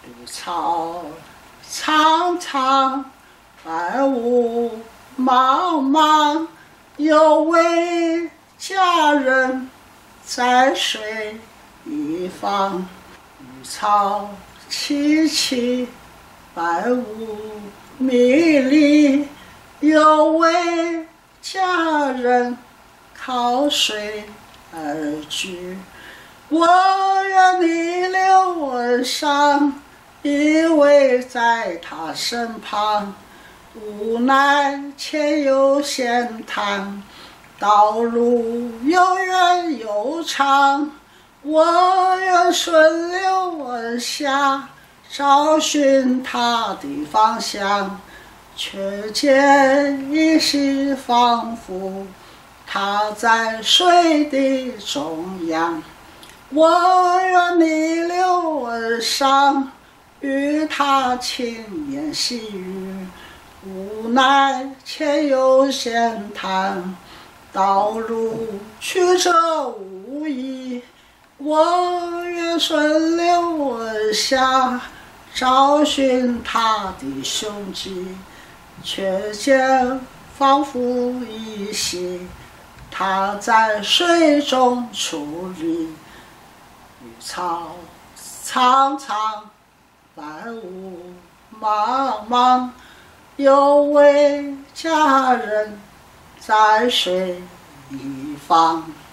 绿草苍苍，白雾茫茫，有位佳人在水一方。绿草萋萋，白雾迷离，有位佳人靠水而居。我愿逆流而上，依偎在他身旁，无奈且有险滩，道路又远又长。我愿顺流而下，找寻他的方向，却见依稀仿佛他在水的中央。我愿逆流而上，与他轻言细语，无奈且有险滩，道路曲折无依。我愿顺流而下，找寻他的踪迹，却见仿佛依稀他在水中矗立。绿草苍苍，白雾茫茫，有位佳人在水一方。